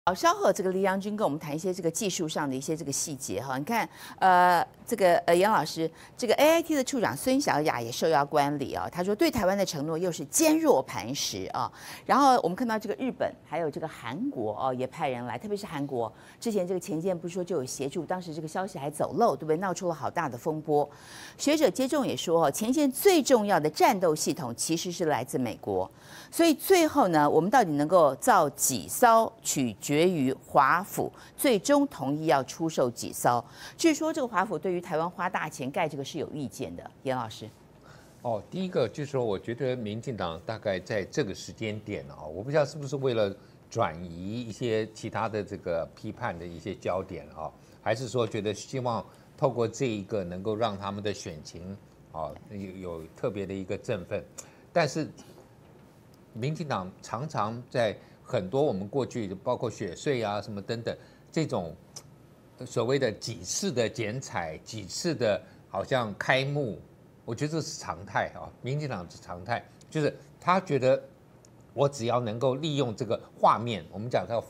好，稍后这个黎阳君跟我们谈一些这个技术上的一些这个细节哈。你看，这个杨老师，这个 AIT 的处长孙小雅也受邀观礼啊。他说对台湾的承诺又是坚若磐石啊。然后我们看到这个日本还有这个韩国哦，也派人来，特别是韩国之前这个前舰不是说就有协助，当时这个消息还走漏，对不对？闹出了好大的风波。学者接种也说，前线最重要的战斗系统其实是来自美国。所以最后呢，我们到底能够造几艘，取决于华府最终同意要出售几艘。据说这个华府对于台湾花大钱盖这个是有意见的，严老师。 哦，第一个就是说，我觉得民进党大概在这个时间点啊，我不知道是不是为了转移一些其他的这个批判的一些焦点啊，还是说觉得希望透过这一个能够让他们的选情啊有特别的一个振奋，但是。民进党常常在很多我们过去包括雪隧啊什么等等这种所谓的几次的剪彩、几次的好像开幕，我觉得这是常态啊。民进党是常态，就是他觉得我只要能够利用这个画面，我们讲叫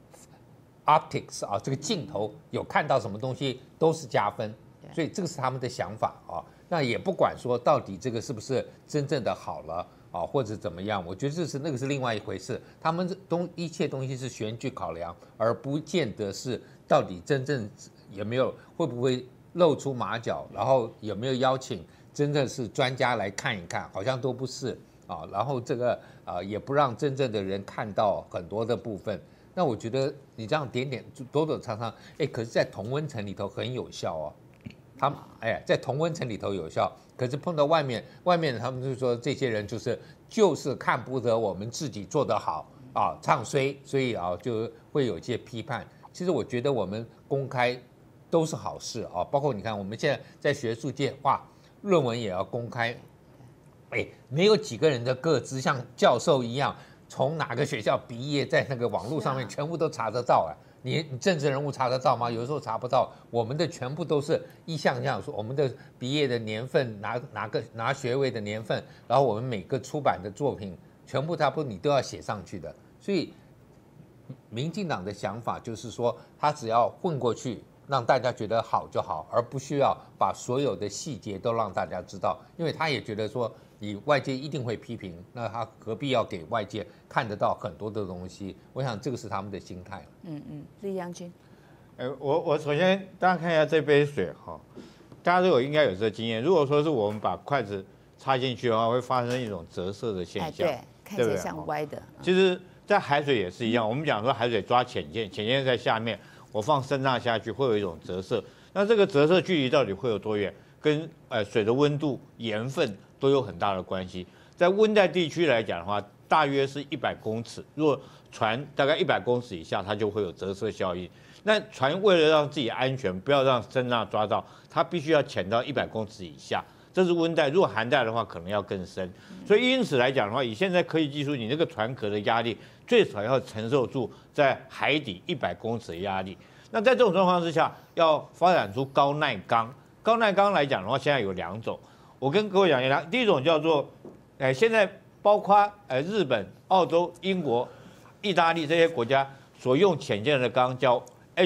optics 啊，这个镜头有看到什么东西都是加分，所以这个是他们的想法啊。那也不管说到底这个是不是真正的好了。或者怎么样？我觉得那个是另外一回事。他们一切东西是选举考量，而不见得是到底真正有没有会不会露出马脚，然后有没有邀请真正是专家来看一看，好像都不是啊。然后这个也不让真正的人看到很多的部分。那我觉得你这样点点躲躲藏藏，可是在同温层里头很有效哦。他们在同温层里头有效。可是碰到外面他们就说这些人就是看不得我们自己做得好啊，唱衰，所以就会有一些批判。其实我觉得我们公开都是好事啊，包括你看我们现在在学术界，论文也要公开，没有几个人的个资像教授一样，从哪个学校毕业，在那个网络上面全部都查得到你政治人物查得到吗？有的时候查不到，我们的全部都是一项这样说，我们的毕业的年份，拿学位的年份，然后我们每个出版的作品，全部差不多你都要写上去的。所以，民进党的想法就是说，他只要混过去，让大家觉得好就好，而不需要把所有的细节都让大家知道，因为他也觉得说。你外界一定会批评，那他何必要给外界看得到很多的东西？我想这个是他们的心态。 李阳君， 我首先大家看一下这杯水哈，大家应该有这个经验。如果说是我们把筷子插进去的话，会发生一种折射的现象， 对，看起来像歪的。 其实，在海水也是一样，我们讲说海水抓浅舰，浅舰在下面，我放声呐下去会有一种折射。那这个折射距离到底会有多远？跟水的温度、盐分。都有很大的关系。在温带地区来讲的话，大约是100公尺。如果船大概100公尺以下，它就会有折射效应。那船为了让自己安全，不要让声呐抓到，它必须要潜到100公尺以下。这是温带，如果寒带的话，可能要更深。所以因此来讲的话，以现在科技技术，你那个船壳的压力最少要承受住在海底100公尺的压力。那在这种状况之下，要发展出高耐钢。高耐钢来讲的话，现在有2种。我跟各位讲一下，第一种叫做，现在包括日本、澳洲、英国、意大利这些国家所用潜舰的钢叫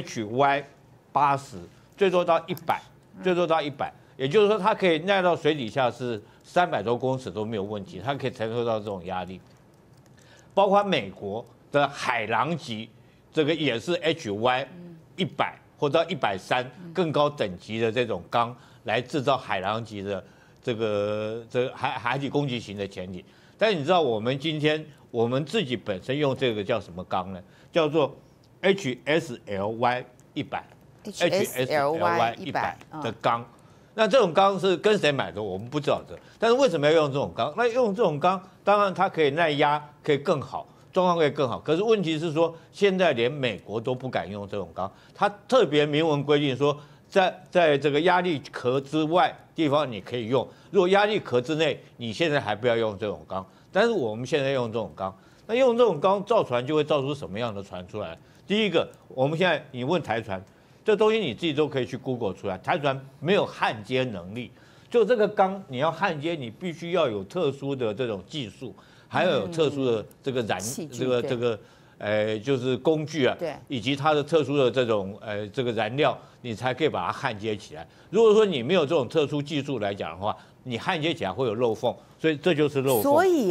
HY80，最多到100，最多到100，也就是说它可以耐到水底下是300多公尺都没有问题，它可以承受到这种压力。包括美国的海狼级，这个也是 HY100或者130更高等级的这种钢来制造海狼级的。这个海底攻击型的潜艇，但是你知道我们今天我们自己本身用这个叫什么钢呢？叫做 HSLY 100的钢。那这种钢是跟谁买的？我们不知道的。但是为什么要用这种钢？那用这种钢，当然它可以耐压，可以更好，状况会更好。可是问题是说，现在连美国都不敢用这种钢，它特别明文规定说。在这个压力壳之外地方你可以用，如果压力壳之内，你现在还不要用这种钢。但是我们现在用这种钢，那用这种钢造船就会造出什么样的船出来？第一个，我们现在你问台船，这东西你自己都可以去 Google 出来，台船没有焊接能力，就这个钢你要焊接，你必须要有特殊的这种技术，还要有特殊的这个就是工具啊， 对， 以及它的特殊的这种这个燃料，你才可以把它焊接起来。如果说你没有这种特殊技术来讲的话，你焊接起来会有漏缝，所以这就是漏缝。 所以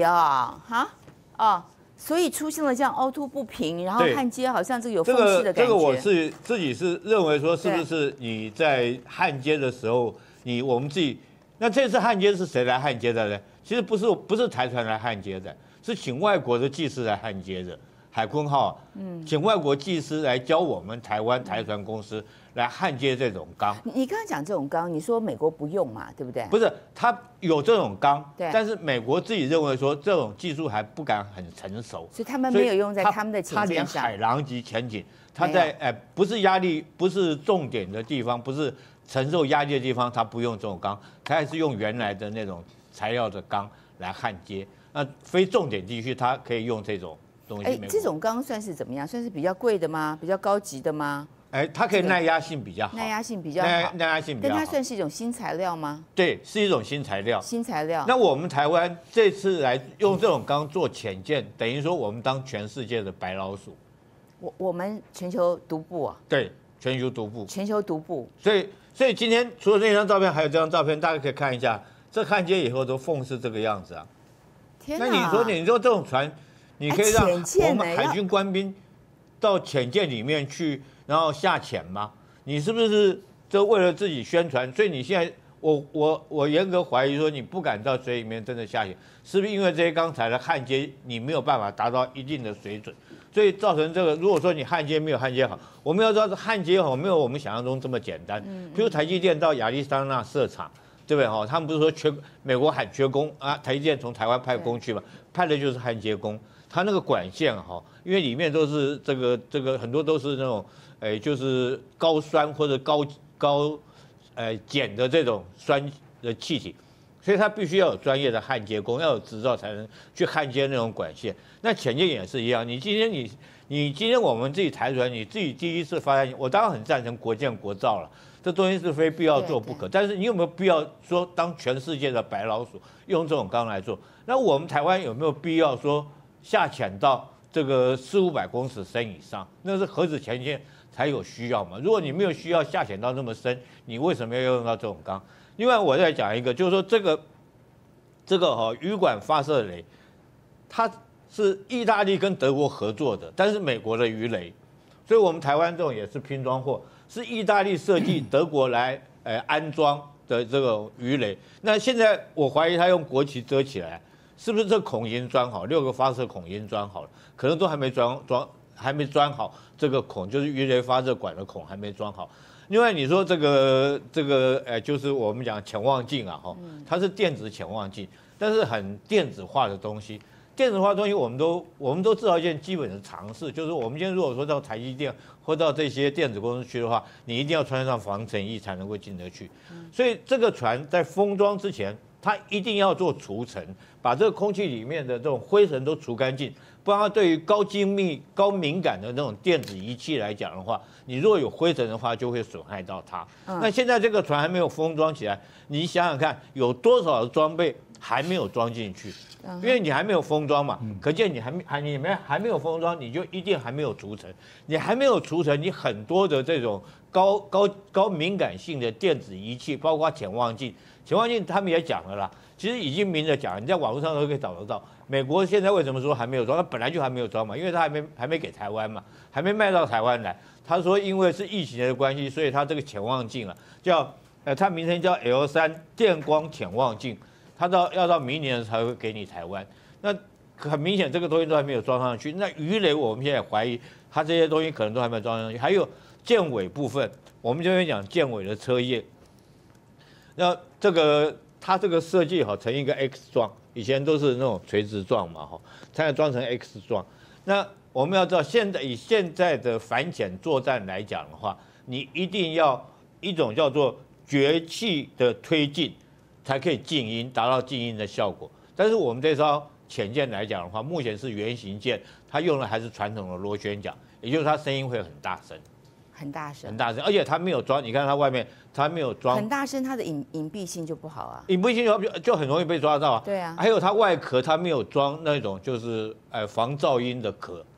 所以出现了这样凹凸不平，然后焊接好像这个有缝隙的感觉。 这个我是自己是认为说，是不是你在焊接的时候，我们自己，那这次焊接是谁来焊接的呢？其实不是台船来焊接的，是请外国的技师来焊接的。海鲲号，请外国技师来教我们台湾台船公司来焊接这种钢。 你刚刚讲这种钢，你说美国不用嘛，对不对？ 不是，他有这种钢， 对， 但是美国自己认为说这种技术还不敢很成熟， 所以他们没有用在他们的潜舰上。 他连海狼级潜艇，他在不是压力不是重点的地方，不是承受压力的地方，他不用这种钢，他还是用原来的那种材料的钢来焊接。那非重点地区，他可以用这种。 这种钢算是怎么样？算是比较贵的吗？比较高级的吗？ 它可以耐压性比较好， 耐压性比较好， 耐压性比较好。 但它算是一种新材料吗？ 对，是一种新材料。 新材料。 那我们台湾这次来用这种钢做潜舰，等于说我们当全世界的白老鼠。 我们全球独步啊。 对，全球独步。 全球独步。 所以今天除了那张照片，还有这张照片，大家可以看一下。这焊接以后都缝是这个样子啊。 天哪！ 那你说这种船？你可以让我们海军官兵到潜舰里面去，然后下潜吗？你是不是就为了自己宣传？所以你现在，我严格怀疑说你不敢到水里面真的下潜，是不是因为这些钢材的焊接你没有办法达到一定的水准，所以造成这个？如果说你焊接没有焊接好，我们要知道焊接好没有我们想象中这么简单。比如台积电到亚利桑那设厂。对不对哈？他们不是说美国喊缺工啊？台积电从台湾派工去嘛，派的就是焊接工。它那个管线哈，因为里面都是这个很多都是那种就是高酸或者高碱的这种酸的气体，所以它必须要有专业的焊接工，要有执照才能去焊接那种管线。那潜舰也是一样，你今天我们自己台船，你自己第一次发现，我当然很赞成国建国造了。这东西是非必要做不可，但是你有没有必要说当全世界的白老鼠用这种钢来做？那我们台湾有没有必要说下潜到这个400-500公尺深以上？那是核子潜舰才有需要嘛？如果你没有需要下潜到那么深，你为什么要用到这种钢？另外，我再讲一个，就是说这个鱼管发射雷，它是意大利跟德国合作的，但是美国的鱼雷，所以我们台湾这种也是拼装货。是意大利设计，德国来安装的这个鱼雷。那现在我怀疑他用国旗遮起来，是不是这孔已经钻好6个发射孔已经钻好了？可能都还没钻好这个孔，就是鱼雷发射管的孔还没装好。另外你说这个就是我们讲潜望镜啊，它是电子潜望镜，但是很电子化的东西。电子化的东西我们都知道一件基本的常识，就是我们今天如果说到台积电或到这些电子公司去的话，你一定要穿上防尘衣才能够进得去。所以这个船在封装之前，它一定要做除尘，把这个空气里面的这种灰尘都除干净，不然对于高精密、高敏感的那种电子仪器来讲的话，你如果有灰尘的话，就会损害到它。那现在这个船还没有封装起来，你想想看，有多少的装备还没有装进去？因为你还没有封装嘛，可见你还没有封装，你就一定还没有除尘。你还没有除尘，你很多的这种高敏感性的电子仪器，包括潜望镜他们也讲了啦，其实已经明着讲，你在网络上都可以找得到。美国现在为什么说还没有装？它本来就还没有装嘛，因为它还没给台湾嘛，还没卖到台湾来。他说因为是疫情的关系，所以他这个潜望镜啊，它名称叫 L3电光潜望镜。它要到明年才会给你台湾，那很明显这个东西都还没有装上去。那鱼雷我们现在怀疑它这些东西可能都还没有装上去。还有舰尾部分，我们这边讲舰尾的车叶，那它这个设计成一个 X 状，以前都是那种垂直状嘛它要装成 X 状。那我们要知道以现在的反潜作战来讲的话，你一定要一种叫做绝气的推进。才可以静音，达到静音的效果。但是我们这艘潜舰来讲的话，目前是原型舰，它用的还是传统的螺旋桨，也就是它声音会很大声， 很大声， 而且它没有装，你看它外面它没有装， 很大声，它的隐蔽性就不好啊， 隐蔽性就很容易被抓到啊。 对啊， 还有它外壳它没有装那种就是防噪音的壳，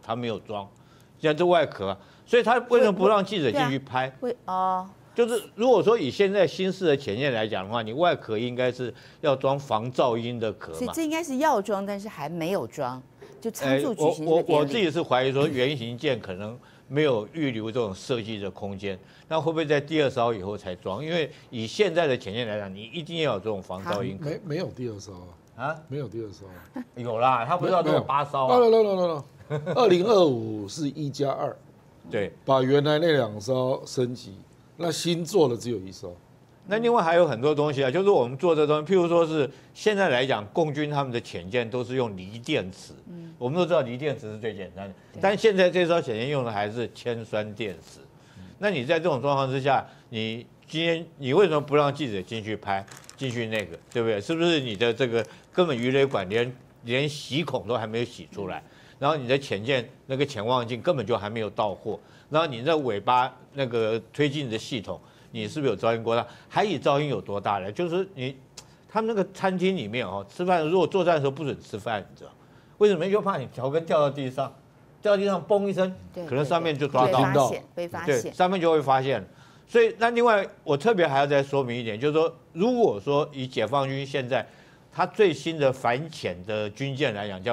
它没有装，像这外壳，所以他为什么不让记者进去拍？就是如果说以现在新式的潜舰来讲的话，你外壳应该是要装防噪音的壳嘛， 所以这应该是要装，但是还没有装，就仓促举行这个典礼。 我自己是怀疑说原型舰可能没有预留这种设计的空间，那会不会在第2艘以后才装？因为以现在的潜舰来讲，你一定要有这种防噪音壳。 没有第2艘啊？没有第2艘啊？ 有啦，他不是要这种8艘啊 ？No， 2025是1+2， 对， 把原来那2艘升级，那新做的只有1艘。 那另外还有很多东西啊，就是我们做这东西，譬如说是现在来讲，共军他们的潜舰都是用锂电池，我们都知道锂电池是最简单的，但现在这艘潜舰用的还是铅酸电池。那你在这种状况之下，你今天你为什么不让记者进去拍，进去那个，对不对？是不是你的这个根本鱼雷管连洗孔都还没有洗出来，然后你的潜舰那个潜望镜根本就还没有到货，然后你那尾巴那个推进的系统，你是不是有噪音过大？海底噪音有多大呢？就是他们那个餐厅里面哦，吃饭如果作战的时候不准吃饭，你知道为什么？就怕你脚跟掉到地上，掉到地上嘣一声，可能上面就抓到， 被发现， 对，上面就会发现。所以那另外我特别还要再说明一点，就是说，如果说以解放军现在它最新的反潜的军舰来讲，叫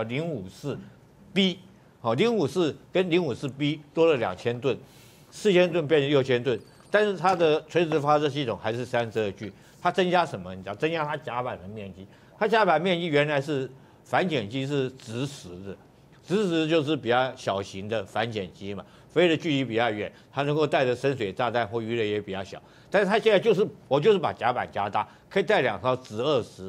054B， 好，054跟054B 多了2000吨，4000吨变成6000吨。但是它的垂直发射系统还是32具，它增加什么？你知道，增加它甲板的面积。它甲板面积原来是反潜机是直实的，直实就是比较小型的反潜机嘛，飞的距离比较远，它能够带着深水炸弹或鱼雷也比较小。但是它现在我就是把甲板加大，可以带2艘直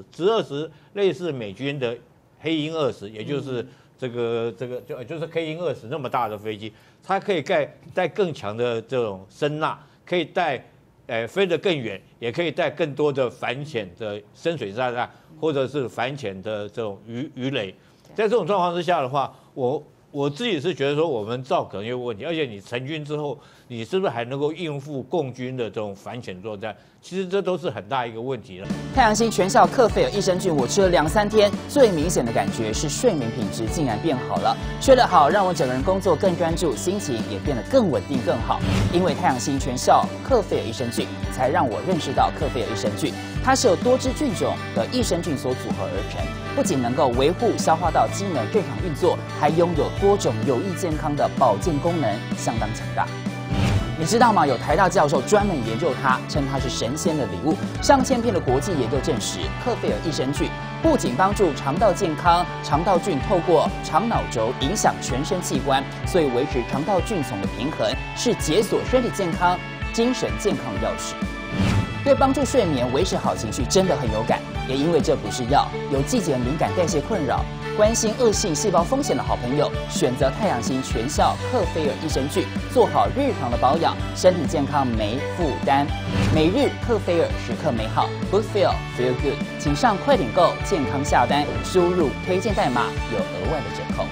20类似美军的黑鹰20，也就是就是黑鹰20那么大的飞机，它可以带更强的这种声呐。可以带，飞得更远，也可以带更多的反潜的深水炸弹，或者是反潜的这种鱼雷。在这种状况之下的话，我自己是觉得说，我们造可能有问题，而且你成军之后，你是不是还能够应付共军的这种反潜作战？其实这都是很大一个问题了。 太阳星全效克菲尔益生菌，我吃了2、3天，最明显的感觉是睡眠品质竟然变好了。睡得好，让我整个人工作更专注，心情也变得更稳定、更好。因为太阳星全效克菲尔益生菌，才让我认识到克菲尔益生菌，它是由多支菌种的益生菌所组合而成，不仅能够维护消化道机能正常运作，还拥有多种有益健康的保健功能，相当强大。你知道吗？有台大教授专门研究它，称它是神仙的礼物。上千篇的国际研究证实，克菲尔益生菌不仅帮助肠道健康，肠道菌透过肠脑轴影响全身器官，所以维持肠道菌丛的平衡是解锁身体健康、精神健康的钥匙。对帮助睡眠、维持好情绪真的很有感。也因为这不是药，有季节敏感、代谢困扰、关心恶性细胞风险的好朋友，选择太阳星全效克菲尔益生菌，做好日常的保养，身体健康没负担。每日克菲尔，时刻美好 ，Good Feel Feel Good， 请上快点购健康下单，输入推荐代码有额外的折扣。